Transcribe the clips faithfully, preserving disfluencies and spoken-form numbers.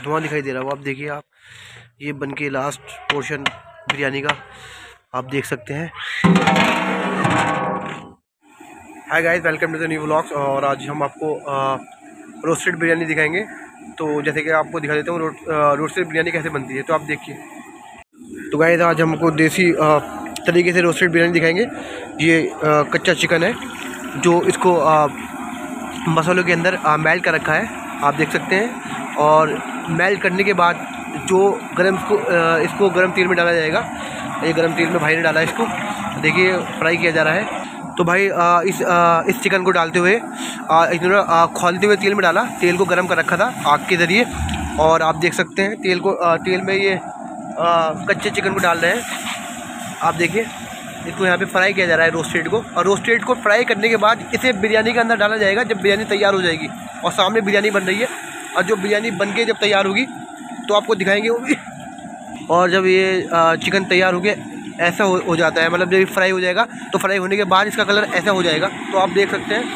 धुआं दिखाई दे रहा है वो आप देखिए। आप ये बन के लास्ट पोर्शन बिरयानी का आप देख सकते हैं। Hi guys, welcome to the new vlogs. और आज हम आपको रोस्टेड बिरयानी दिखाएंगे। तो जैसे कि आपको दिखा देता हूँ रो, रोस्टेड बिरयानी कैसे बनती है, तो आप देखिए। तो गाइस आज हमको देसी आ, तरीके से रोस्टेड बिरयानी दिखाएंगे। ये आ, कच्चा चिकन है जो इसको आ, मसालों के अंदर मेल्ट कर रखा है, आप देख सकते हैं। और मेल्ट करने के बाद जो गरम इसको इसको गरम तेल में डाला जाएगा। ये गरम तेल में भाई ने डाला है, इसको देखिए फ्राई किया जा रहा है। तो भाई आ, इस आ, इस चिकन को डालते हुए इन्होंने खौलते हुए तेल में डाला। तेल को गरम कर रखा था आग के ज़रिए, और आप देख सकते हैं तेल को आ, तेल में ये आ, कच्चे चिकन को डाल रहे हैं। आप देखिए इसको यहाँ पे फ्राई किया जा रहा है रोस्टेड को। और रोस्टेड को फ्राई करने के बाद इसे बिरयानी के अंदर डाला जाएगा जब बिरयानी तैयार हो जाएगी। और सामने बिरयानी बन रही है, और जो बिरयानी बन के जब तैयार होगी तो आपको दिखाएंगे वो भी। और जब ये चिकन तैयार हो गया ऐसा हो, हो जाता है, मतलब जब फ्राई हो जाएगा तो फ्राई होने के बाद इसका कलर ऐसा हो जाएगा। तो आप देख सकते हैं।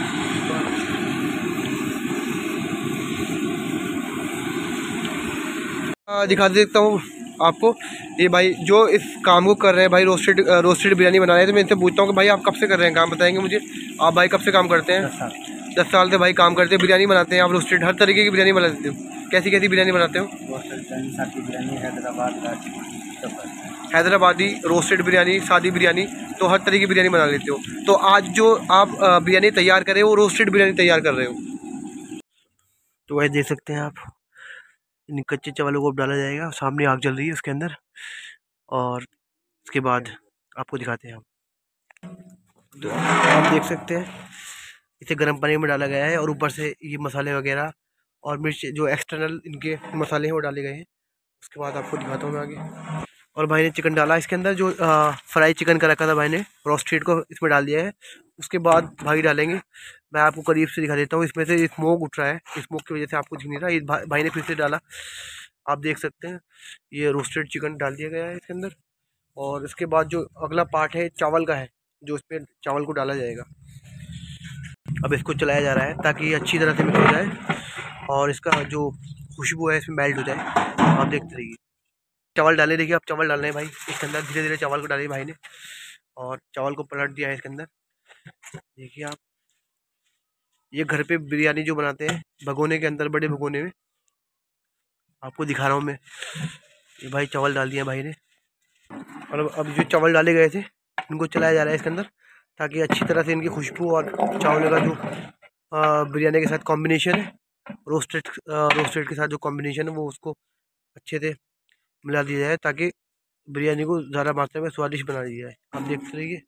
दिखा देता हूँ आपको। ये भाई जो इस काम को कर रहे हैं, भाई रोस्टेड रोस्टेड बिरयानी बना रहे हैं। तो मैं इनसे पूछता हूँ कि भाई आप कब से कर रहे हैं काम, बताएंगे मुझे। आप भाई कब से काम करते हैं? दस साल दस साल से भाई काम करते हैं, बिरयानी बनाते हैं आप रोस्टेड, हर तरीके की बिरयानी बना देते हो। कैसी कैसी बिरयानी बनाते हो? बिरयानी, हैदराबाद, हैदराबादी, रोस्टेड बिरयानी, सादी बिरयानी, तो हर तरह की बिरयानी बना लेते हो। तो आज जो आप बिरयानी तैयार कर रहे हो वो रोस्टेड बिरयानी तैयार कर रहे हो। तो वही देख सकते हैं आप, इन कच्चे चावलों को डाला जाएगा। सामने आग जल रही है उसके अंदर, और उसके बाद आपको दिखाते हैं हम। तो आप देख सकते हैं इसे गर्म पानी में डाला गया है, और ऊपर से ये मसाले वगैरह और मिर्च जो एक्सटर्नल इनके मसाले हैं वो डाले गए हैं। उसके बाद आपको दिखाता हूँ मैं आगे। और भाई ने चिकन डाला इसके अंदर, जो आ, फ्राई चिकन का रखा था भाई ने, रोस्टेड को इसमें डाल दिया है। उसके बाद भाई डालेंगे। मैं आपको करीब से दिखा देता हूँ। इसमें से स्मोक उठ रहा है, स्मोक की वजह से आपको दिख नहीं रहा। इस भाई ने फिर से डाला, आप देख सकते हैं। ये रोस्टेड चिकन डाल दिया गया है इसके अंदर। और इसके बाद जो अगला पार्ट है चावल का है, जो इसमें चावल को डाला जाएगा। अब इसको चलाया जा रहा है ताकि अच्छी तरह से मिक्स हो जाए और इसका जो खुशबू है इसमें मेल्ट हो जाए। आप देखते रहिए। चावल डाले, देखिए आप चावल डाल रहे हैं भाई इसके अंदर। धीरे धीरे चावल को डालिए भाई ने, और चावल को पलट दिया है इसके अंदर। देखिए आप, ये घर पे बिरयानी जो बनाते हैं भगोने के अंदर, बड़े भगोने में, आपको दिखा रहा हूँ मैं। ये भाई चावल डाल दिए भाई ने, और अब जो चावल डाले गए थे इनको चलाया जा रहा है इसके अंदर, ताकि अच्छी तरह से इनकी खुशबू और चावल का जो बिरयानी के साथ कॉम्बिनेशन है, रोस्टेड रोस्टेड के साथ जो कॉम्बिनेशन है वो उसको अच्छे से मिला दिया जाए, ताकि बिरयानी को ज़्यादा मात्रा में स्वादिष्ट बना दिया जाए। आप देखते रहिए।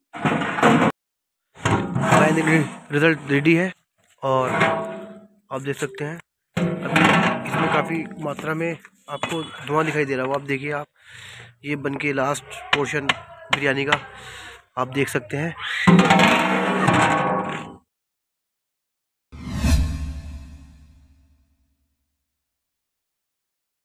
फाइनली रिज़ल्ट रेडी है, और आप देख सकते हैं अभी इसमें काफ़ी मात्रा में आपको धुआं दिखाई दे रहा है वो आप देखिए। आप ये बन के लास्ट पोर्शन बिरयानी का आप देख सकते हैं।